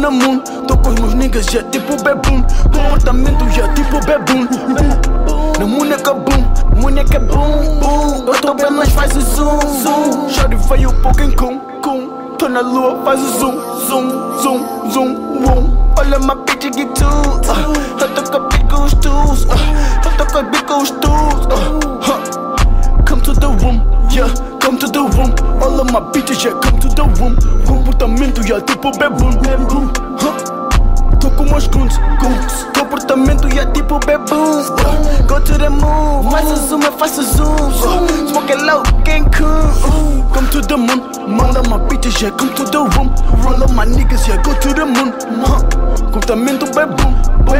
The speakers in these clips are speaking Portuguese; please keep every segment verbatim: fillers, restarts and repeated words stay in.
na moon, tô com os meus niggas, yeah, tipo bebum. Comportamento, yeah, tipo bebum. Na moon é cabum, moon é cabum. Eu tô bem, mas faz o zoom, zoom. Shorty veio um pouco em cum, cum. Tô na lua, faz o zoom, zoom, zoom, zoom, zoom. Olha my bitch get too, uh, eu tô com a beat com os tools, uh, eu tô com a beat com os tools, uh, huh. Come to the room, yeah, come to the room. All of my bitches, yeah, come to the room. Comportamento, yeah, tipo bebum, bebum, huh. Tô com meus guns, guns. Comportamento, yeah, tipo bebum, uh, go to the moon, faz o zoom, eu faço zoom, uh, smoke it low, Cancun, uh, come to the moon. All of my bitches, yeah, come to the room. All of my niggas, yeah, go to the moon, huh. Comportamento bebum,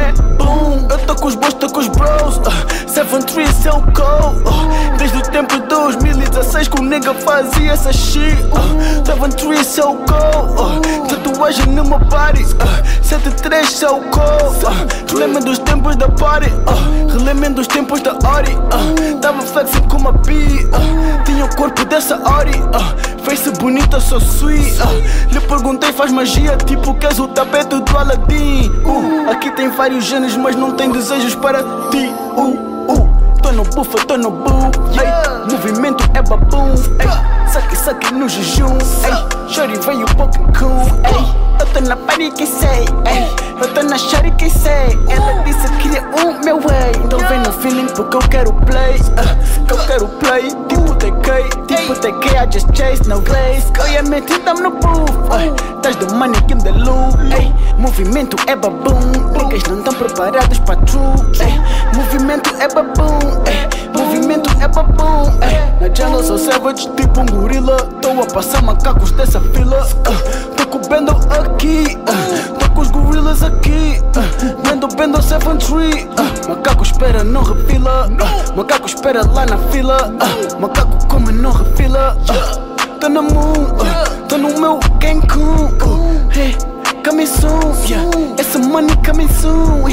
bebum. Eu tô com os boys, tô com os bros, uh, seven three, seu call, uh, desde o tempo de dois mil e dezesseis que o nigga fazia essa shit, uh, seven three, seu call, uh, tatuagem no meu body, uh, sete três, seu call, uh, relemem dos tempos da party, uh, relemem dos tempos da Ori, uh, tava flexing com uma B, uh, tinha o corpo dessa Ori, uh, face bonita, sou sweet, uh, lhe perguntei, faz magia, tipo que és o tapete do Aladdin, uh, aqui tem vários genes, mas não tem desejos para ti, uh, uh, tô no bufa, tô no boo, yeah. Movimento é babum, ey, saque, saque no jejum, ey, shorty veio pouco cool, ey. Eu tô na party, quem sei, ey. Eu tô na shorty, quem sei. Ela disse que queria um meu way. Então vem no feeling porque eu quero play, uh, que eu quero play. Tipo T K, tipo T K, I just chase no glaze. Obviamente tamo no booth, uh, tás do money, give me the loot, ey. Movimento é babum, niggas não tão preparados pra true, ey. Movimento é babum, ey. Movimento é babum, ey. Na jungle sou savage, tipo um gorila. Tô a passar macacos dessa fila, uh, tô com o bendo aqui, uh, tô com os gorillas aqui, uh, bendo, bendo seven three, uh, macaco espera, não refila, uh, macaco espera lá na fila, uh, macaco come, não refila, uh, tô na moon, uh, tô no meu Cancun, uh, hey, coming soon, yeah, esse money coming soon,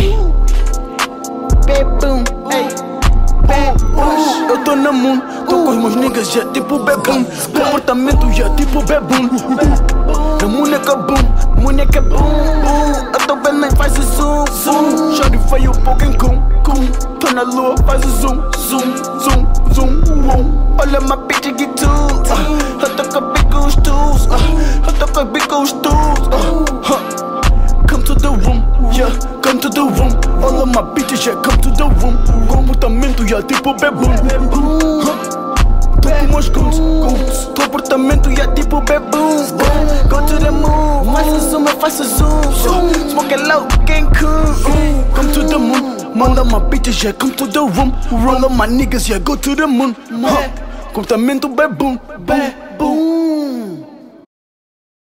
bebum, hey. Uh, eu tô na moon, tô com os meus niggas, yeah, tipo bebum. Comportamento, yeah, tipo bebum. Na moon é cabum, moon é cabum. Eu tô bem, nem faz o zoom, zoom. Shorty veio um pouco em cum, cum. Tô na lua, faz o zoom, zoom, zoom, zoom, zoom. Olha my bitch get too, uh, eu tô com a beat com os tools, uh, eu tô com a beat com os tools, uh, huh. Come to the room, yeah, come to the room. All of my bitches, yeah, come to the room. Comportamento, yeah, tipo bebum, huh. Tô com meus guns, guns. Comportamento, yeah, tipo bebum, uh, go to the moon, faz o zoom, eu faço zoom, uh, smoke it low, Cancun, uh, come to the moon. All of my bitches, yeah, come to the room. All of my niggas, yeah, go to the moon, huh. Comportamento bebum, bebum.